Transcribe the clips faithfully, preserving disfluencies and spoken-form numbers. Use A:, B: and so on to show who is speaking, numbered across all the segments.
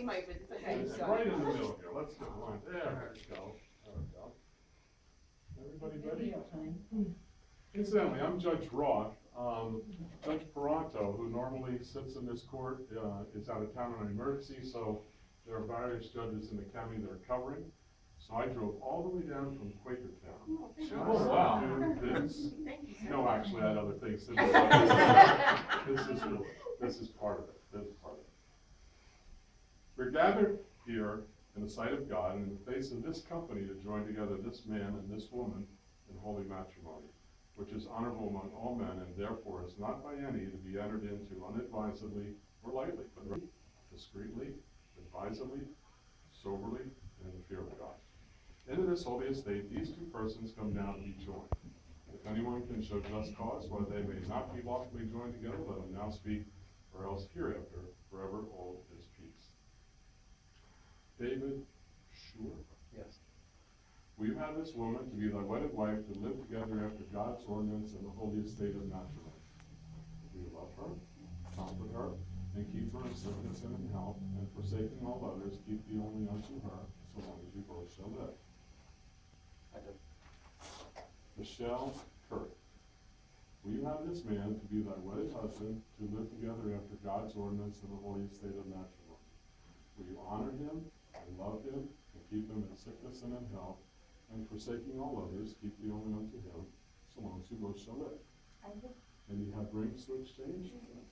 A: might, but it's okay.
B: It's
A: So-
B: right in the middle here, let's get one, there we go, there we go. Everybody ready? Incidentally, I'm Judge Roth. Um, Judge Peranto, who normally sits in this court, uh, is out of town on an emergency, so there are various judges in the county that are covering. So I drove all the way down from Quakertown.
A: Oh, thank you.
B: just
C: wow.
B: to do this.
A: Thank you, sir.
B: No, actually, I had other things to do. This is really, this is part of it, this is part of it. We're gathered here in the sight of God and in the face of this company to join together this man and this woman in holy matrimony, which is honorable among all men and therefore is not by any to be entered into unadvisedly or lightly, but discreetly, advisedly, soberly, and in the fear of God. Into this holy estate, these two persons come now to be joined. If anyone can show just cause why they may not be lawfully joined together, let him now speak, or else hereafter forever all is peace. David, sure.
C: Yes.
B: Will you have this woman to be thy wedded wife, to live together after God's ordinance in the holy estate of matrimony? Will you love her, comfort her, and keep her in sickness and in health, and forsaking all others, keep thee only unto her, so long as you both shall live?
C: I do.
B: Michelle Kirk. Will you have this man to be thy wedded husband, to live together after God's ordinance in the holy estate of matrimony? Will you honor him and love him, and keep him in sickness and in health, and forsaking all others, keep thee only unto him, so long as you both shall live?
A: I do.
B: And you have rings to exchange?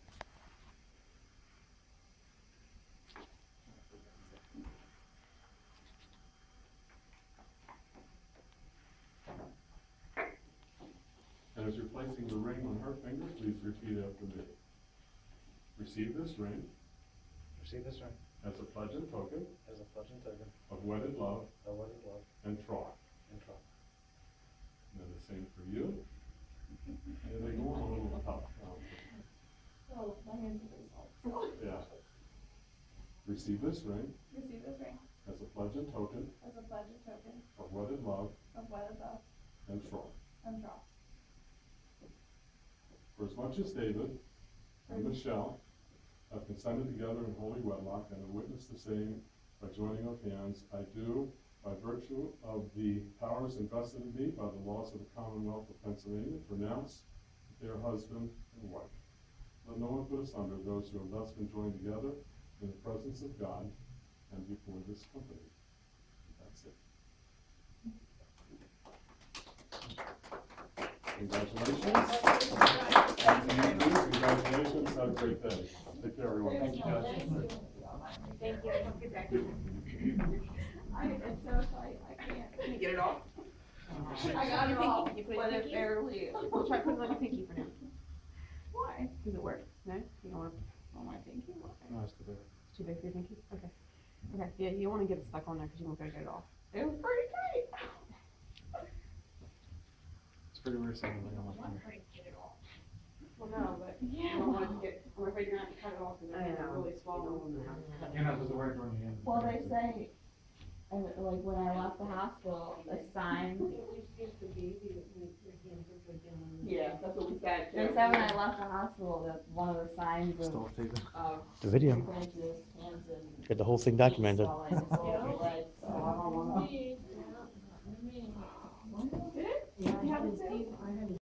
B: And as you're placing the ring on her finger, please repeat after me. Receive this ring
C: Receive this ring
B: as a pledge and token
C: as a pledge and token
B: of wedded love
C: of wedded love
B: and troth.
C: and trust.
B: And then the same for you. And they go on a little tough. um,
A: Oh, my hands are very soft.
B: Yeah. Receive this ring
A: Receive this ring
B: as a pledge and token
A: as a pledge and token
B: of wedded love
A: of wedded love
B: and troth.
A: and trust.
B: For as much as David and Michelle have consented together in holy wedlock and have witnessed the same by joining of hands, I do, by virtue of the powers invested in me by the laws of the Commonwealth of Pennsylvania, pronounce that they are husband and wife. Let no one put asunder those who have thus been joined together in the presence of God and before this company. That's it. Congratulations. Congratulations. Have a great day. Take care, everyone.
C: Thank you, Judge.
A: Thank you. Have a good day. I, it's so tight, I can't. Can you get it off? I got it off,
D: You put it
A: but
D: in
A: it
D: pinky?
A: barely.
D: We'll try putting it on your pinky for now.
A: Why?
D: Does it work? No? You don't want it?
A: Oh, my pinky, why?
C: No, it's too big.
D: It's too big for your pinky? Okay. Okay, yeah, you don't want to get it stuck on there because you won't be able to get it off.
A: It was pretty tight.
C: It's pretty weird saying like on my finger.
D: Well, no, but I
A: Yeah.
D: don't want it to get, I'm afraid you're going to have to cut it off and
E: I
D: then it's
E: know.
D: really swollen.
C: You're not supposed to wear it during the end.
A: Well, they say, uh, like, when I left the hospital, a sign. Yeah, that's what we said. They said when I left the hospital that one of the signs of,
C: Still taping.
A: of.
E: The video.
A: Pregnancy is hands and
E: Get the whole thing documented.
A: swelling, it's all over the leg, so I don't wanna.
D: Yeah, I have it too.